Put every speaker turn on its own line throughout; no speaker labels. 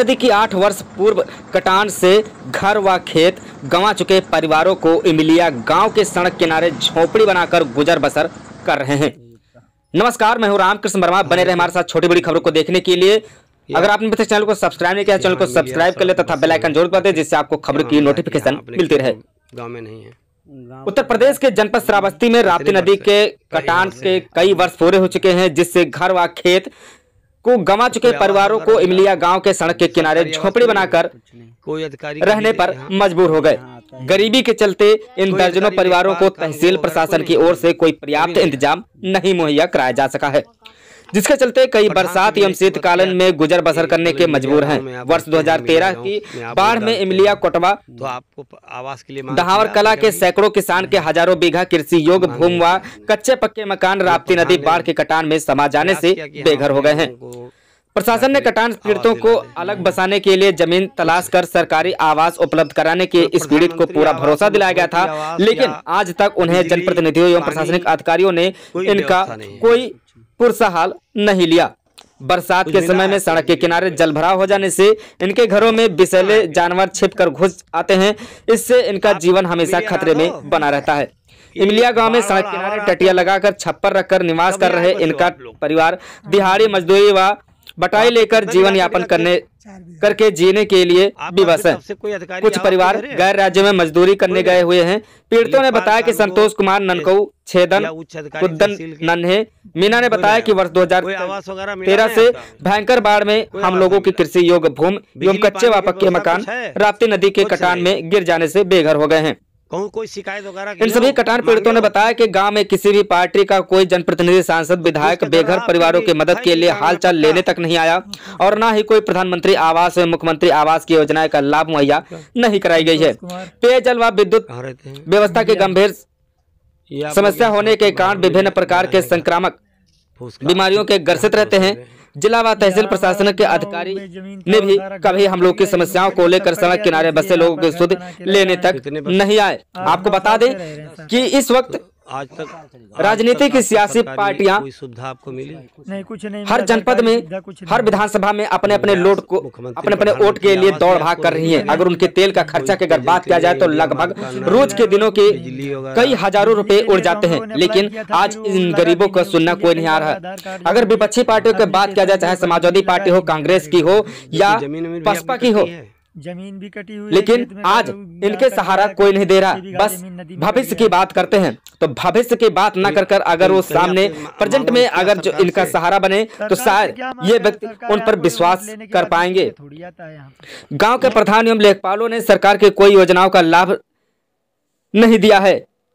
नदी की 8 वर्ष पूर्व कटान से घर व खेत गंवा चुके परिवारों को इमिलिया गांव के सड़क किनारे झोपड़ी बनाकर गुजर बसर कर रहे हैं। नमस्कार, मैं हूं रामकृष्ण वर्मा। बने रहे हमारे साथ छोटी बड़ी खबरों को देखने के लिए। अगर आपने अभी तक चैनल को सब्सक्राइब नहीं किया, चैनल को सब्सक्राइब कर ले तथा बेल आइकन जरूर दबा दें, जिससे आपको खबर की नोटिफिकेशन मिलती रहे।
गांव में नहीं है।
उत्तर प्रदेश के जनपद श्रावस्ती में राप्ती नदी के कटान के कई वर्ष पूरे हो चुके हैं, जिससे घर व खेत को गंवा चुके परिवारों को इमिलिया गांव के सड़क के किनारे झोपड़ी बनाकर
कोई अधिकारी
रहने पर मजबूर हो गए। गरीबी के चलते इन दर्जनों परिवारों को तहसील प्रशासन की ओर से कोई पर्याप्त इंतजाम नहीं मुहैया कराया जा सका है, जिसके चलते कई बरसात एवं शीतकालीन में गुजर बसर करने के मजबूर हैं। वर्ष 2013 की बाढ़ में इमिलिया कोटवा
तो आपको आवास के लिए
दहावर कला के सैकड़ों किसान के हजारों बीघा कृषि योग्य भूमि व कच्चे पक्के मकान राप्ती नदी बाढ़ के कटान में समा जाने से बेघर हो गए हैं। प्रशासन ने कटान पीड़ितों को अलग बसाने के लिए जमीन तलाश कर सरकारी आवास उपलब्ध कराने के इस पीड़ित को पूरा भरोसा दिलाया गया था, लेकिन आज तक उन्हें जनप्रतिनिधियों एवं प्रशासनिक अधिकारियों ने इनका कोई पुरसा हाल नहीं लिया। बरसात के समय में सड़क के किनारे जल भराव हो जाने से इनके घरों में विषैले जानवर छिपकर घुस आते हैं। इससे इनका जीवन हमेशा खतरे में बना रहता है। इमिलिया गांव में सड़क किनारे टटिया लगाकर छप्पर रखकर निवास कर रहे इनका परिवार दिहाड़ी मजदूरी व बटाई लेकर जीवन यापन करके जीने के लिए विवश है। कुछ परिवार गैर राज्य में मजदूरी करने गए हुए हैं। पीड़ितों ने बताया कि संतोष कुमार ननकऊ, छेदन, कुद्दन नन्हे मीना ने बताया कि वर्ष 2013 से भयंकर बाढ़ में हम लोगों की कृषि योग्य भूमि एवं कच्चे व पक्के मकान राप्ती नदी के कटान में गिर जाने से बेघर हो गए हैं।
कोई शिकायत वगैरह
इन सभी कटान पीड़ितों ने बताया कि गांव में किसी भी पार्टी का कोई जनप्रतिनिधि, सांसद, विधायक बेघर परिवारों की मदद के लिए हालचाल लेने तक नहीं आया और न ही कोई प्रधानमंत्री आवास एवं मुख्यमंत्री आवास की योजनाएं का लाभ मुहैया नहीं कराई गई है। पेयजल व विद्युत व्यवस्था की गंभीर समस्या होने के कारण विभिन्न प्रकार के संक्रामक बीमारियों के ग्रसित रहते हैं। जिला व तहसील प्रशासन के अधिकारी ने भी कभी हम लोग की समस्याओं को लेकर सड़क किनारे बसे लोगों की सुध लेने तक नहीं आए। आपको बता दें कि इस वक्त
आज तक
राजनीतिक सियासी पार्टियां
सुविधा आपको मिली
नहीं, कुछ नहीं।
हर जनपद में, हर विधानसभा में अपने अपने लोट को, अपने अपने वोट के लिए दौड़ भाग कर रही हैं। अगर उनके तेल का खर्चा की अगर बात किया जाए तो लगभग रोज के दिनों के कई हजारों रुपए उड़ जाते हैं, लेकिन आज इन गरीबों का सुनना कोई नहीं आ रहा। अगर विपक्षी पार्टियों की बात किया जाए, चाहे समाजवादी पार्टी हो, कांग्रेस की हो या बसपा की हो,
जमीन भी कटी हुई,
लेकिन आज इनके सहारा कोई नहीं दे रहा। बस भविष्य की बात करते हैं, तो भविष्य की बात न कर अगर वो सामने प्रेजेंट में अगर जो इनका सहारा बने तो शायद ये व्यक्ति उन पर विश्वास कर पाएंगे। गांव के प्रधान एवं लेखपालों ने सरकार की कोई योजनाओं का लाभ नहीं दिया है।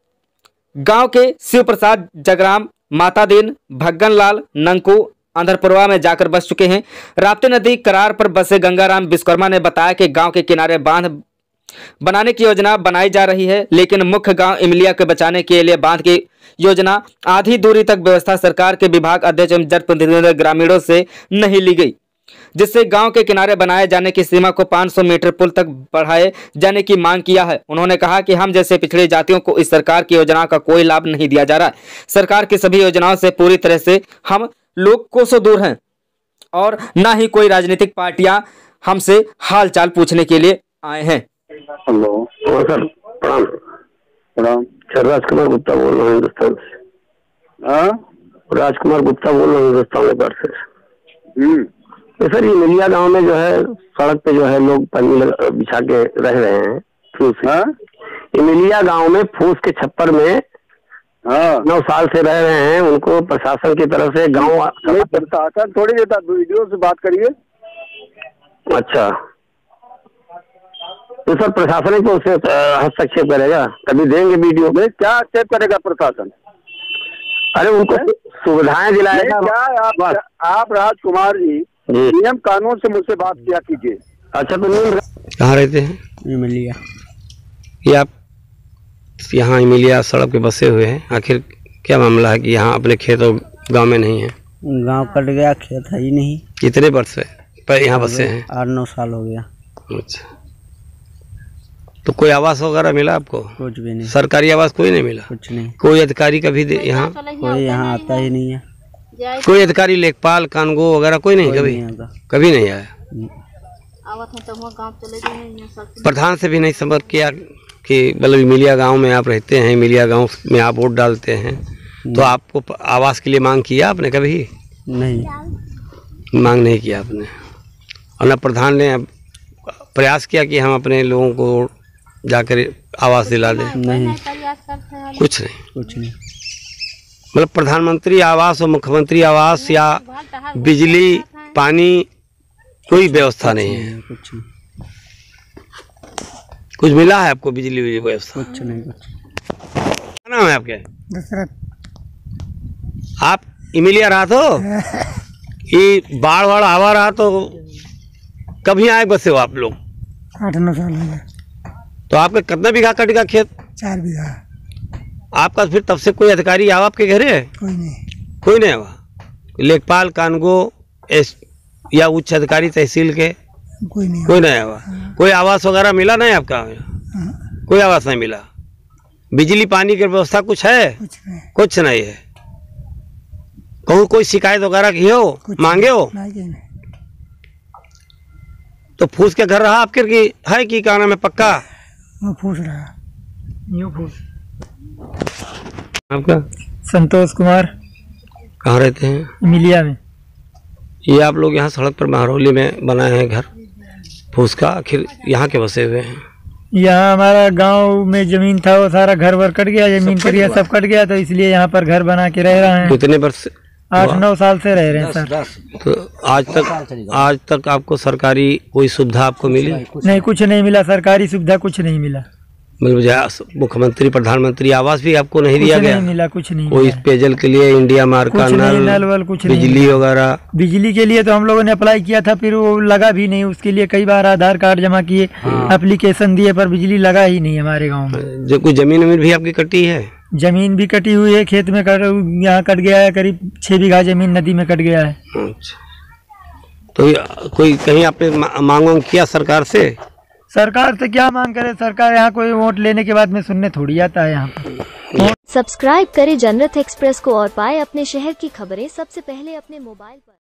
गांव के शिव प्रसाद जगराम, माता दीन, भगन लाल नंकू आंध्रपुरवा में जाकर बस चुके हैं। राप्ती नदी करार पर बसे गंगाराम विश्वकर्मा ने बताया कि गांव के किनारे बांध बनाने की योजना बनाई जा रही है, लेकिन मुख्य गांव इमिलिया के बचाने के लिए बांध की योजना आधी दूरी तक व्यवस्था सरकार के विभाग अध्यक्ष एवं जनप्रतिनिधि ग्रामीणों से नहीं ली गई, जिससे गांव के किनारे बनाए जाने की सीमा को 500 मीटर पुल तक बढ़ाए जाने की मांग किया है। उन्होंने कहा कि हम जैसे पिछड़ी जातियों को इस सरकार की योजना का कोई लाभ नहीं दिया जा रहा है। सरकार की सभी योजनाओं से पूरी तरह से हम लोग कोसों दूर हैं और ना ही कोई राजनीतिक पार्टियां हमसे हाल चाल पूछने के लिए आए हैं।
हेलो सर, प्रणाम। प्रणाम सर, राजकुमार गुप्ता बोल रहा हूँ हिंदुस्तान से। राजकुमार गुप्ता बोल रहा हूँ हिंदुस्तान से। तो सर, ये इमिलिया गांव में जो है सड़क पे जो है लोग पन्नी बिछा के रह रहे हैं फूस। इमिलिया गांव में फूस के छप्पर में 9 साल से रह रहे हैं। उनको प्रशासन की तरफ से गांव
प्रशासन थोड़ी देता, वीडियो से बात करिए।
अच्छा, तो सर प्रशासन तो उससे हस्तक्षेप करेगा, कभी देंगे वीडियो में?
क्या हस्तक्षेप करेगा प्रशासन?
अरे उनको सुविधाएं दिलाएगा
क्या? आप राजकुमार जी नियम कानून से मुझसे बात किया कीजिए।
अच्छा, तो नियम
कहाँ रहते हैं?
इमिलिया।
ये आप यहाँ इमिलिया सड़क पे बसे हुए हैं, आखिर क्या मामला है कि यहाँ अपने खेत और गांव में नहीं है?
गांव कट गया, खेत है ही नहीं।
कितने वर्ष से पर यहाँ बसे हैं?
8-9 साल हो गया।
अच्छा, तो कोई आवास वगैरह मिला आपको?
कुछ भी नहीं।
सरकारी आवास कोई नहीं मिला?
कुछ नहीं।
कोई अधिकारी कभी यहाँ?
कोई यहाँ आता ही नहीं है।
कोई अधिकारी, लेखपाल, कानगो वगैरह कोई नहीं? कभी नहीं आया? प्रधान से भी नहीं संपर्क किया कि मतलब इमिलिया गांव में आप रहते हैं, इमिलिया गांव में आप वोट डालते हैं, तो आपको आवास के लिए मांग किया आपने कभी?
नहीं,
मांग नहीं किया आपने। और न प्रधान ने प्रयास किया कि हम अपने लोगों को जाकर आवास दिला दें?
नहीं,
कुछ नहीं।
कुछ नहीं।
मतलब प्रधानमंत्री आवास और मुख्यमंत्री आवास या बिजली पानी कोई व्यवस्था नहीं है?
कुछ नहीं।
कुछ मिला है आपको बिजली व्यवस्था?
कुछ नहीं।
क्या नाम है आपके?
दशरथ।
आप इमिलिया रहा तो ये बाढ़ आवा रहा तो कभी आए बसे हो आप लोग?
8-9 साल हो गए।
तो आपका कितना बीघा कट गया खेत?
4 बीघा।
आपका फिर तब से कोई अधिकारी आवा आपके घरे?
कोई नहीं।
कोई नहीं आवा? लेखपाल कानगो या उच्च अधिकारी तहसील के?
कोई नहीं।
कोई नहीं आवा? कोई आवास वगैरह मिला नहीं आपका? कोई आवास नहीं मिला? बिजली पानी की व्यवस्था कुछ है?
कुछ नहीं।
कुछ नहीं है। कहूँ कोई शिकायत वगैरह की हो, मांगे हो?
नहीं।
तो फूस के घर रहा आपके की है कि क्या नाम है पक्का?
वो फूस रहा। यूँ फूस।
आपका?
संतोष कुमार।
कहाँ रहते हैं?
इमिलिया में।
ये आप लोग यहाँ सड़क पर महरौली में बनाए हैं घर फूस का, आखिर यहाँ के बसे हुए हैं?
यहाँ हमारा गांव में जमीन था, वो सारा घर वर कट गया, जमीन करिया सब कट गया, तो इसलिए यहाँ पर घर बना के रह रहे हैं।
कितने वर्ष?
8-9 साल से रह रहे हैं सर।
तो आज तक आपको सरकारी कोई सुविधा आपको मिली?
नहीं, कुछ नहीं मिला, सरकारी सुविधा कुछ नहीं मिला।
मतलब मुख्यमंत्री प्रधानमंत्री आवास भी आपको नहीं दिया गया?
नहीं मिला, कुछ नहीं।
कोई पेयजल के लिए इंडिया मार्ग का
नल वल कुछ नहीं।
बिजली वगैरह? बिजली
के लिए तो हम लोगों ने अप्लाई किया था, फिर वो लगा भी नहीं। उसके लिए कई बार आधार कार्ड जमा किए, एप्लीकेशन दिए, पर बिजली लगा ही नहीं हमारे गाँव में।
जो कोई जमीन भी आपकी कटी है?
जमीन भी कटी हुई है, खेत में यहाँ कट गया है, करीब 6 बीघा जमीन नदी में कट गया है।
अच्छा, तो कोई कहीं आपने मांग किया सरकार से?
सरकार से क्या मांग करे, सरकार यहाँ कोई वोट लेने के बाद में सुनने थोड़ी आता है यहाँ पर।
सब्सक्राइब करें जनरत एक्सप्रेस को और पाए अपने शहर की खबरें सबसे पहले अपने मोबाइल पर।